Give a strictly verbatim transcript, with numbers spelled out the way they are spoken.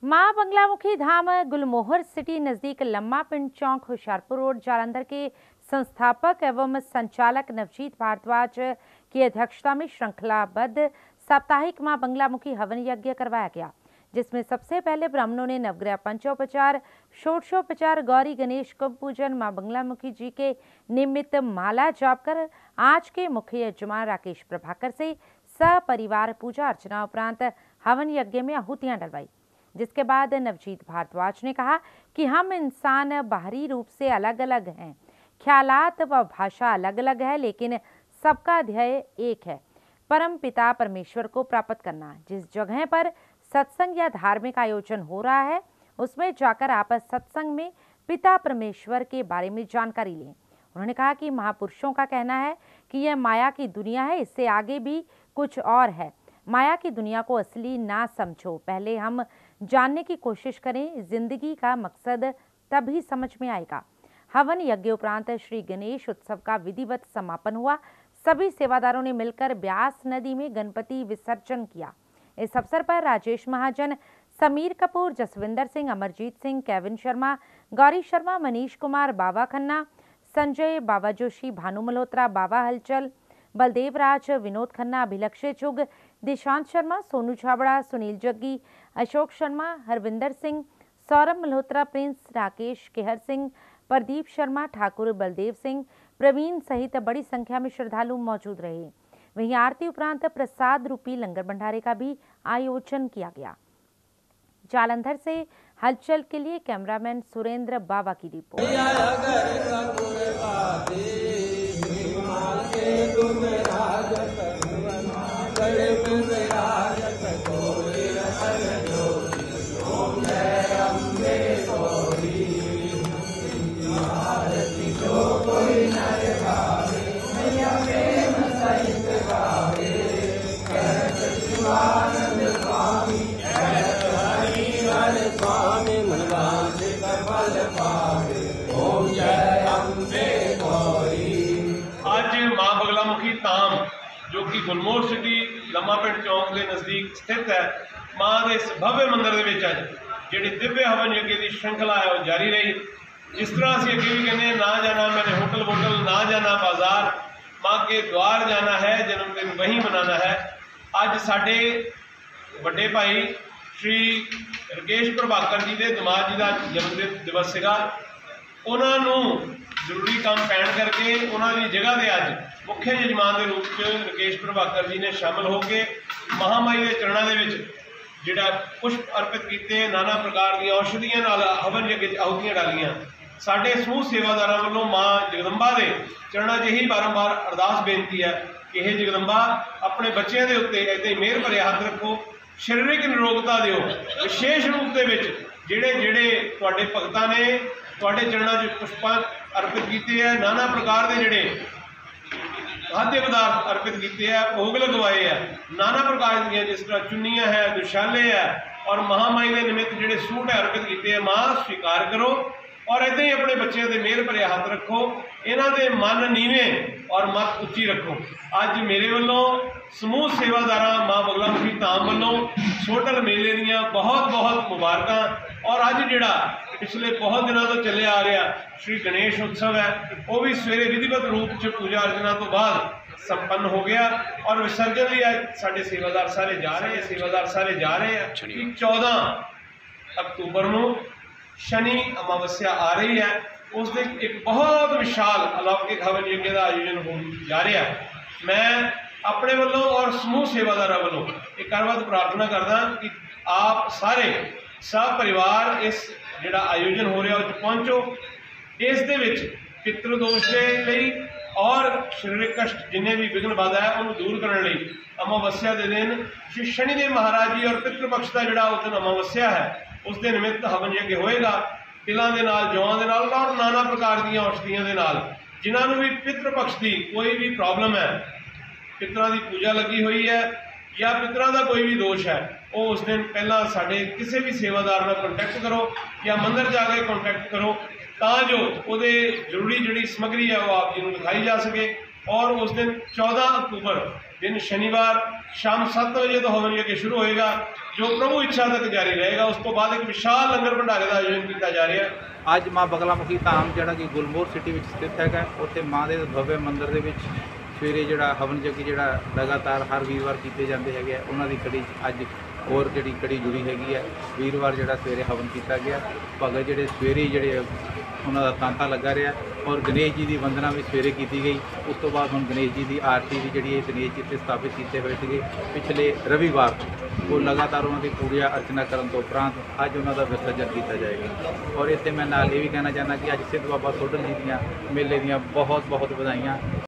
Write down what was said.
मां बंगलामुखी धाम गुलमोहर सिटी नज़दीक लम्मा पिंड चौक होशियारपुर रोड जालंधर के संस्थापक एवं संचालक नवजीत भारद्वाज की अध्यक्षता में श्रृंखलाबद्ध साप्ताहिक मां बंगलामुखी हवन यज्ञ करवाया गया, जिसमें सबसे पहले ब्राह्मणों ने नवग्रह पंचोपचार, षोडशोपचार, गौरी गणेश को पूजन, मां बंगलामुखी जी के निमित्त माला जाप कर आज के मुख्य यजमान राकेश प्रभाकर से सपरिवार पूजा अर्चना उपरांत हवन यज्ञ में आहुतियां डलवाई। जिसके बाद नवजीत भारद्वाज ने कहा कि हम इंसान बाहरी रूप से अलग अलग हैं, ख्यालात व भाषा अलग अलग है, लेकिन सबका ध्येय एक है, परम पिता परमेश्वर को प्राप्त करना। जिस जगह पर सत्संग या धार्मिक आयोजन हो रहा है उसमें जाकर आप सत्संग में पिता परमेश्वर के बारे में जानकारी लें। उन्होंने कहा कि महापुरुषों का कहना है कि यह माया की दुनिया है, इससे आगे भी कुछ और है। माया की दुनिया को असली ना समझो, पहले हम जानने की कोशिश करें, जिंदगी का मकसद तभी समझ में आएगा। हवन यज्ञ उपरांत श्री गणेश उत्सव का विधिवत समापन हुआ। सभी सेवादारों ने मिलकर ब्यास नदी में गणपति विसर्जन किया। इस अवसर पर राजेश महाजन, समीर कपूर, जसविंदर सिंह, अमरजीत सिंह, केविन शर्मा, गौरी शर्मा, मनीष कुमार, बाबा खन्ना, संजय, बाबा जोशी, भानु मल्होत्रा, बाबा हलचल, बलदेव राज, विनोद खन्ना, अभिलक्ष्य चुग, दिशांत शर्मा, सोनू छाबड़ा, सुनील जग्गी, अशोक शर्मा, हरविंदर सिंह, सौरभ मल्होत्रा, प्रिंस, राकेश, केहर सिंह, प्रदीप शर्मा, ठाकुर, बलदेव सिंह, प्रवीण सहित बड़ी संख्या में श्रद्धालु मौजूद रहे। वहीं आरती उपरांत प्रसाद रूपी लंगर भंडारे का भी आयोजन किया गया। जालंधर से हलचल के लिए कैमरामैन सुरेंद्र बाबा की रिपोर्ट। आज मां बंगलामुखी धाम जो कि गुलमोहर सिटी लम्मा पिंड चौक के नज़दीक स्थित है, मां के इस भव्य मंदिर के विच अज जिहड़ी दिव्य हवन यज्ञ की श्रृंखला है वह जारी रही। जिस तरह असीं अगे भी कहने ना जाना मैंने होटल वोटल, ना जाना बाजार, मां के द्वार जाना है, जन्मदिन वहीं मनाना है। अज साडे वड्डे भाई श्री राकेश प्रभाकर जी के दमाद जी का जन्मदिन दिवस सीगा। उन्होंने जरूरी काम पैण करके उन्होंने जगह पर अज मुख्य यजमान के रूप में राकेश प्रभाकर जी ने शामिल होकर महामाई के चरणों के जिहड़ा पुष्प अर्पित किए, नाना प्रकार की औषधियों नाल हवन यज्ञ आहुतियां डालियां। साडे समूह सेवादारां वल्लों मां जगदंबा के चरणों च यही बारंबार अरदास बेनती है कि हे जगदंबा अपने बच्चों के उत्ते इदां मेहर भरे हथ रखो, शारीरिक निरोगता दिओ, विशेष रूप से जिहड़े जिहड़े तुहाडे भगतां ने तुहाडे चरणों च पुष्पां अर्पित किए हैं, नाना प्रकार के जिहड़े खाद्य पदार्थ अर्पित किए हैं, भोग लगवाए हैं, नाना प्रकार की जिस तरह चुन्नियां है, दुशाले है और महामाई के निमित्त जिहड़े सूट है अर्पित किए हैं, मां स्वीकार करो और इदां ही अपने बच्चों के मेहर भरे हाथ रखो, इन्हां दे मन नीवे और मत उच्ची रखो। अज मेरे वालों समूह सेवादारां मां बंगलामुखी धाम वालों छोटल मेले दीयां बहुत बहुत मुबारक। और अज जिहड़ा पिछले बहुत दिनों तो चले आ रहा श्री गणेश उत्सव है, वह भी सवेरे विधिवत रूप से पूजा अर्चना तो बाद संपन्न हो गया और विसर्जन भी आज साढ़े सेवादार सारे जा रहे हैं सेवादार सारे जा रहे हैं कि चौदह अक्तूबर को शनि अमावस्या आ रही है, उस दिन एक बहुत विशाल अलौकिक हवन यज्ञ का आयोजन हो जा रहा है। मैं अपने वालों और समूह सेवादार वालों एक बार प्रार्थना करदा कि आप सारे सब परिवार इस जिहड़ा आयोजन हो रहा उस पहुँचो। इस दे विच पितृ दोष के लिए और शारीरिक कष्ट जिन्हें भी विघ्न बाधा है उन्हें दूर करने लई अमावस्या के दिन श्री शनिदेव महाराज जी और पितृपक्ष का जिहड़ा उस दिन अमावस्या है उस दिन निमित्त हवन यज्ञ होएगा। तिलों के नाल, जौं के नाल और नाना प्रकार की औषधियों के नाल जिन्होंने भी पितृपक्ष की कोई भी प्रॉब्लम है, पितरां की पूजा लगी हुई है या पितरां का कोई भी दोष है, वो उस दिन पहला साढ़े किसी भी सेवादार में कॉन्टैक्ट करो या मंदिर जाके कॉन्टैक्ट करो तां जो उहदे जरूरी जिहड़ी समग्री है वो आप जी नूं दिखाई जा सके। और उस दिन चौदह अक्तूबर दिन शनिवार शाम सत्त बजे तो हवन यज्ञ शुरू होएगा जो प्रभु इच्छा तक जारी रहेगा। उस तो बाद एक विशाल लंगर भंडारे का आयोजन किया जा रहा है। ਅੱਜ ਮਾਂ ਬਗਲਾਮੁਖੀ ਧਾਮ ਜਿਹੜਾ ਕਿ ਗੁਲਮੋਹਰ ਸਿਟੀ ਵਿੱਚ ਸਥਿਤ ਹੈਗਾ, ਉੱਥੇ ਮਾਂ ਦੇ ਭव्य ਮੰਦਿਰ ਦੇ ਵਿੱਚ ਸਵੇਰੇ ਜਿਹੜਾ ਹਵਨ ਯੱਗ ਜਿਹੜਾ ਲਗਾਤਾਰ ਹਰ ਵੀਰਵਾਰ ਕੀਤੇ ਜਾਂਦੇ ਹੈਗੇ ਆ, ਉਹਨਾਂ ਦੀ ਕੜੀ ਅੱਜ ਹੋਰ ਜਿਹੜੀ ਕੜੀ ਜੁੜੀ ਹੈਗੀ ਹੈ। ਵੀਰਵਾਰ ਜਿਹੜਾ ਸਵੇਰੇ ਹਵਨ ਕੀਤਾ ਗਿਆ, ਭਗਤ ਜਿਹੜੇ ਸਵੇਰੇ ਜਿਹੜੇ ਉਹਨਾਂ ਦਾ ਤਾਂਤਾ ਲੱਗਾ ਰਿਹਾ, ਔਰ ਗਣੇਸ਼ ਜੀ ਦੀ ਵੰਦਨਾ ਵੀ ਸਵੇਰੇ ਕੀਤੀ ਗਈ। ਉਸ ਤੋਂ ਬਾਅਦ ਹੁਣ ਗਣੇਸ਼ ਜੀ ਦੀ ਆਰਤੀ ਦੀ ਜਿਹੜੀ ਇਹ ਗਣੇਸ਼ ਜੀ ਇੱਥੇ ਸਥਾਪਿਤ ਕੀਤੇ ਹੋਏ ਸੀਗੇ ਪਿਛਲੇ ਰਵੀਵਾਰ, ਉਹ ਲਗਾਤਾਰ ਉਹਨਾਂ ਦੀ ਪੂਜਾ ਅਰਚਨਾ ਕਰਨ ਤੋਂ ਉਪਰੰਤ ਅੱਜ ਉਹਨਾਂ ਦਾ ਵਿਸਰਜਨ ਕੀਤਾ ਜਾਏਗਾ। ਔਰ ਇੱਥੇ ਮੈਂ ਨਾਲ ਇਹ ਵੀ ਕਹਿਣਾ ਚਾਹੁੰਦਾ ਕਿ ਅੱਜ ਸਿੱਧ ਬਾਬਾ ਸੋਢਲ ਜੀ ਦੀਆਂ ਮੇਲੇ ਦੀਆਂ ਬਹੁਤ ਬਹੁਤ ਵਧਾਈਆਂ।